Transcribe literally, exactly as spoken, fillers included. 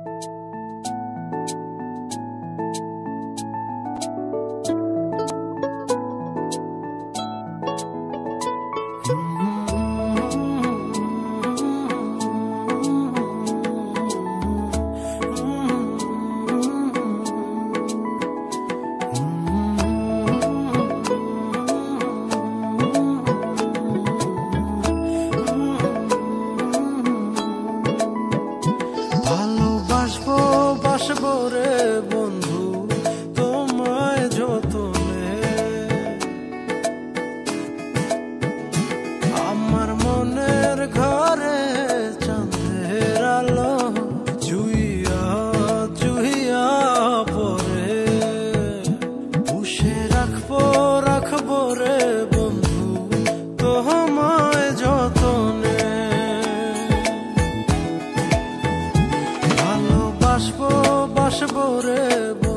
ভালোবাসবো বাসবো রে বন্ধু তোমায় যতনে, আমার মনের ঘরে চাঁদের আলো জুইয়া জুইয়া পরে, পুষে রাখবো রাখবো রে বন্ধু তোমায় যতনে। ভালোবাসবো বাসবো রে।